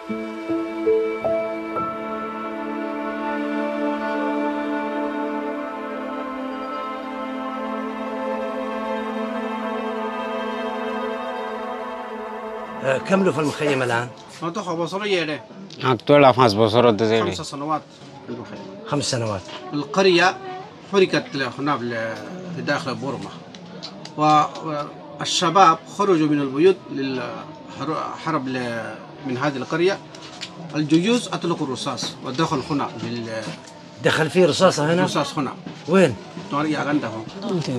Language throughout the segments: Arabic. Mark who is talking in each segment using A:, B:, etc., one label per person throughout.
A: كم له في المخيم الآن؟
B: أكتولا 5 بصرة دزيلي
C: 5 سنوات في المخيم.
A: 5 سنوات.
C: القرية حركت هنا في داخل بورما، والشباب خرجوا من البيوت للحرب من هذه القرية. الجيوش أطلقوا الرصاص ودخل هنا
A: دخل فيه رصاصة هنا؟
C: رصاص هنا.
A: وين؟
C: عندهم.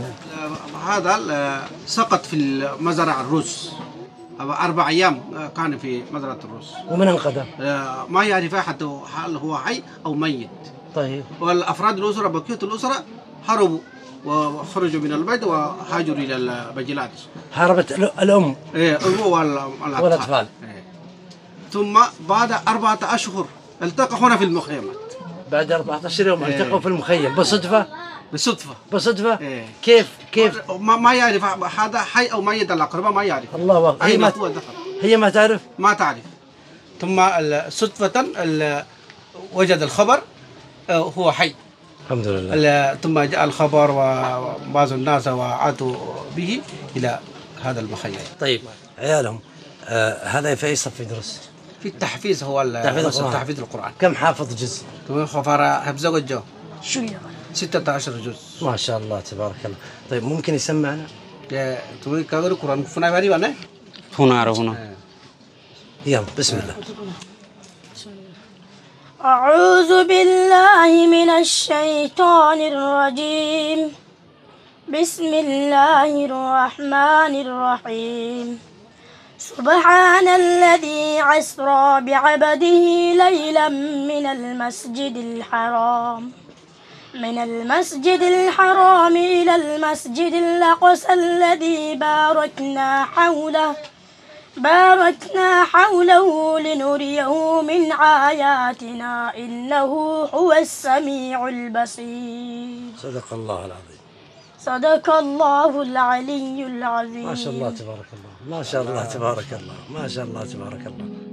C: هذا سقط في مزرعة الروس. 4 أيام كان في مزرعة الروس.
A: ومن انقذه؟
C: ما يعرف أحد هل هو حي أو ميت.
A: طيب.
C: والأفراد الأسرة بقية الأسرة هربوا وخرجوا من البيت وهاجروا إلى بنجلاديش.
A: هربت الأم؟
C: إيه، الأم والأطفال. إيه. ثم بعد 4 أشهر التقوا هنا في المخيمات.
A: بعد 14 يوم التقوا في المخيم بالصدفة؟ بالصدفة؟
C: إيه.
A: كيف؟
C: ما يعرف هذا حي أو ميت، الأقرباء ما يعرف.
A: الله أكبر. هي ما تعرف؟
C: ما تعرف. ثم صدفة وجد الخبر هو حي.
A: الحمد لله.
C: ثم جاء الخبر وبعض الناس وعادوا به إلى هذا المخيم.
A: طيب عيالهم هذا في أي صف يدرس؟
C: في التحفيز، هو تحفيز القرآن.
A: كم حافظ جزء؟
C: حفظه الجو شوية 16 جزء.
A: ما شاء الله تبارك الله. طيب ممكن يسمعنا؟
C: تقول كذا القرآن فنا باري بنا
B: هنا
A: يلا بسم الله.
D: أعوذ بالله من الشيطان الرجيم. بسم الله الرحمن الرحيم. سبحان الذي أسرى بعبده ليلا من المسجد الحرام إلى المسجد الأقصى الذي باركنا حوله لنريه من آياتنا إنه هو السميع البصير.
A: صدق الله العظيم.
D: صدق الله العلي العظيم.
A: ما شاء الله تبارك الله. ما شاء الله تبارك الله. ما شاء الله تبارك الله.